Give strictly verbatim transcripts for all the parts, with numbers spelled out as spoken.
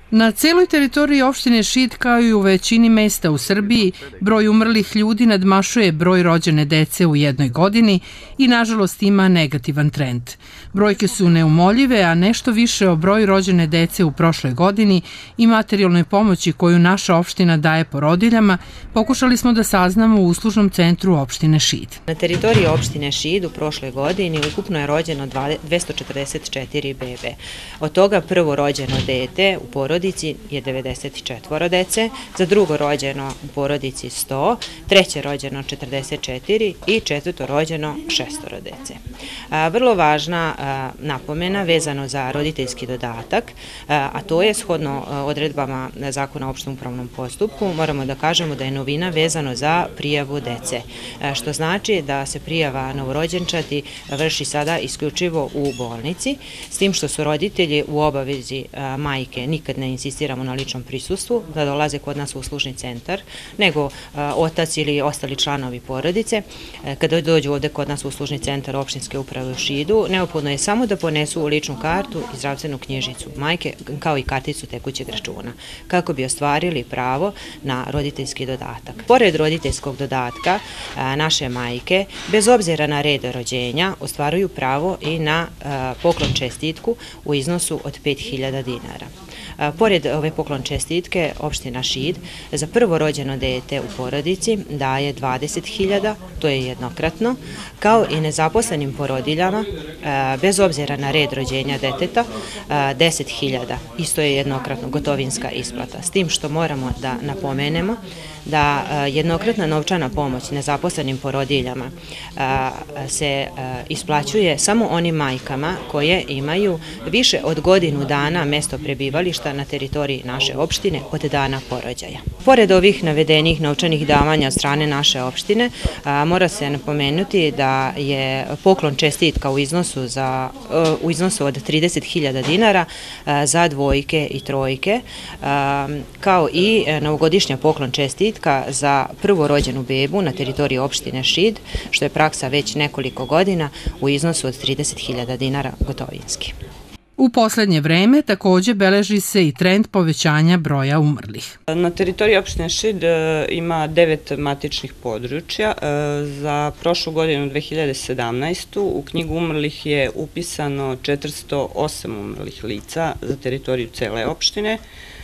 Na celoj teritoriji opštine Šid, kao i u većini mesta u Srbiji, broj umrlih ljudi nadmašuje broj rođene dece u jednoj godini i nažalost ima negativan trend. Brojke su neumoljive, a nešto više o broju rođene dece u prošloj godini i materijalnoj pomoći koju naša opština daje porodiljama, pokušali smo da saznamo u uslužnom centru opštine Šid. Na teritoriji opštine Šid u prošloj godini ukupno je rođeno dvesta četrdeset četiri bebe. Od toga prvo rođeno dete u porodici je devedeset četiri dece, za drugo rođeno u porodici sto, treće rođeno četrdeset četiri i četvrto rođeno šestoro dece. Vrlo važna napomena vezano za roditeljski dodatak, a to je shodno odredbama Zakona o opštem upravnom postupku, moramo da kažemo da je novina vezano za prijavu dece, što znači da se prijava novorođenčadi vrši sada isključivo u bolnici, s tim što su roditelji u obavezi majke nikad ne insistiramo na ličnom prisustvu, da dolaze kod nas u uslužni centar, nego otac ili ostali članovi porodice. Kada dođu ovde kod nas u uslužni centar opštinske uprave u Šidu, neophodno je samo da ponesu ličnu kartu i zdravstvenu knjižicu majke, kao i karticu tekućeg računa, kako bi ostvarili pravo na roditeljski dodatak. Pored roditeljskog dodatka, naše majke, bez obzira na red rođenja, ostvaruju pravo i na poklon čestitku u iznosu od pet hiljada dinara. Pored ove poklon čestitke, opština Šid za prvo rođeno dete u porodici daje dvadeset hiljada, to je jednokratno, kao i nezaposlenim porodiljama, bez obzira na red rođenja deteta, deset hiljada, isto je jednokratno gotovinska isplata. S tim što moramo da napomenemo da jednokratna novčana pomoć nezaposlenim porodiljama se isplaćuje samo onim majkama koje imaju više od godinu dana mesto prebivališta na teritoriji naše opštine od dana porođaja. Pored ovih navedenih novčanih davanja od strane naše opštine, mora se napomenuti da je poklon čestitka u iznosu, za, u iznosu od trideset hiljada dinara za dvojke i trojke, kao i novogodišnja poklon čestitka za prvorođenu bebu na teritoriji opštine Šid, što je praksa već nekoliko godina, u iznosu od trideset hiljada dinara gotovinski. U poslednje vreme takođe beleži se i trend povećanja broja umrlih. Na teritoriji opštine Šid ima devet matičnih područja. Za prošlu godinu dve hiljade sedamnaestu. u knjigu umrlih je upisano četiristo osam umrlih lica za teritoriju cele opštine,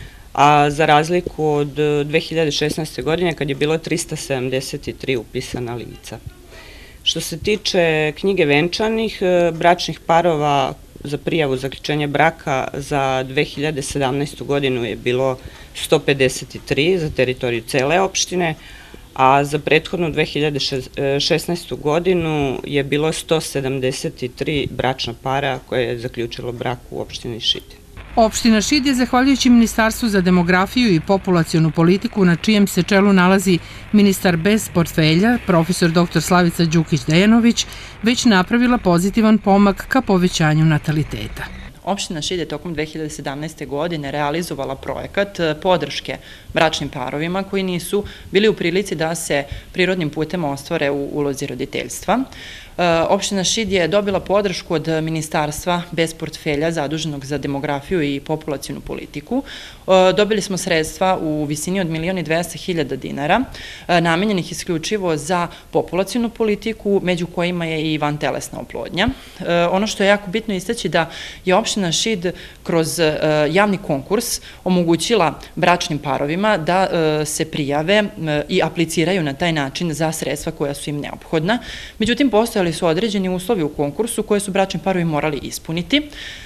a za razliku od dve hiljade šesnaeste. godine kad je bilo trista sedamdeset tri upisana lica. Što se tiče knjige venčanih, bračnih parova za prijavu zaključenja braka za dve hiljade sedamnaestu. godinu je bilo sto pedeset tri za teritoriju cele opštine, a za prethodnu dve hiljade šesnaestu. godinu je bilo sto sedamdeset tri bračna para koje je zaključilo brak u opštini Šid. Opština Šid je, zahvaljujući Ministarstvu za demografiju i populacionu politiku, na čijem se čelu nalazi ministar bez portfelja, profesor doktor Slavica Đukić-Dejanović, već napravila pozitivan pomak ka povećanju nataliteta. Opština Šid je tokom dve hiljade sedamnaeste. godine realizovala projekat podrške bračnim parovima koji nisu bili u prilici da se prirodnim putem ostvare u ulozi roditeljstva. Opština Šid je dobila podršku od Ministarstva bez portfelja zaduženog za demografiju i populacionu politiku. Dobili smo sredstva u visini od milion i dvesta hiljada dinara, namenjenih isključivo za populacionu politiku, među kojima je i vantelesna oplodnja. Ono što je jako bitno istaći da je opština Šid kroz javni konkurs omogućila bračnim parovima da se prijave i apliciraju na taj način za sredstva koja su im neophodna. Međutim, postojali su određeni uslovi u konkursu koje su bračni parovi morali ispuniti.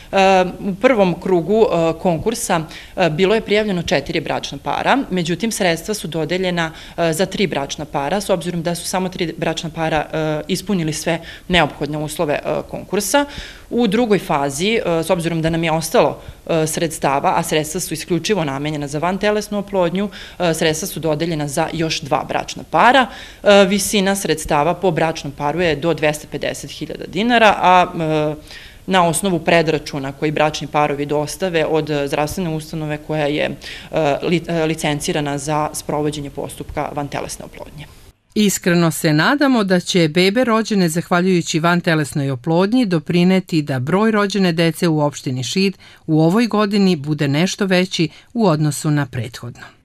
U prvom krugu konkursa bilo je prijavljeno četiri bračna para, međutim sredstva su dodeljena za tri bračna para, s obzirom da su samo tri bračna para ispunili sve neophodne uslove konkursa. U drugoj fazi, s obzirom da nam je ostalo sredstava, a sredstva su isključivo namenjena za vantelesnu oplodnju, sredstva su dodeljena za još dva bračna para. Visina sredstava po bračnom paru je do dvesta pedeset hiljada dinara, a na osnovu predračuna koji bračni parovi dostave od zdravstvene ustanove koja je licencirana za sprovođenje postupka vantelesne oplodnje. Iskreno se nadamo da će bebe rođene zahvaljujući vantelesnoj oplodnji doprineti da broj rođene dece u opštini Šid u ovoj godini bude nešto veći u odnosu na prethodno.